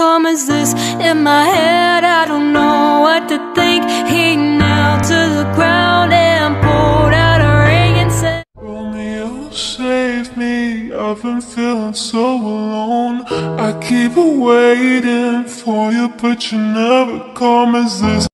calm as this. In my head, I don't know what to think. He knelt to the ground and pulled out a ring and said, Romeo, save me, I've been feeling so alone. I keep waiting for you, but you never come as this.